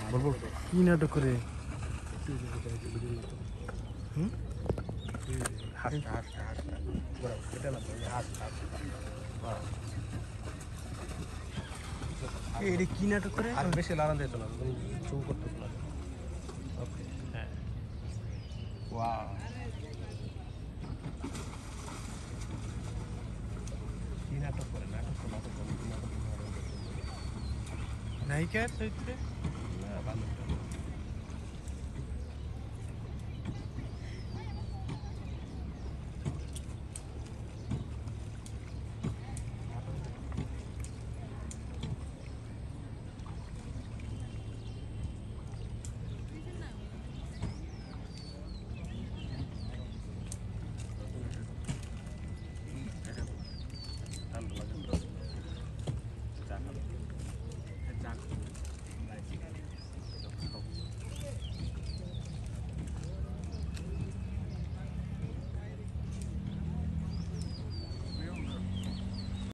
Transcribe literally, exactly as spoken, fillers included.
বলবো কি নাটক করে? হুম হাসটা হাসটা হাসটা এটা না হাসটা এটা কি নাটক করে? আর বেশি লাগান দিত না চুপ করতে শোনা ওকে হ্যাঁ ওয়াও কি নাটক করে নাটক নাটক নাটক নায়িকার চরিত্রে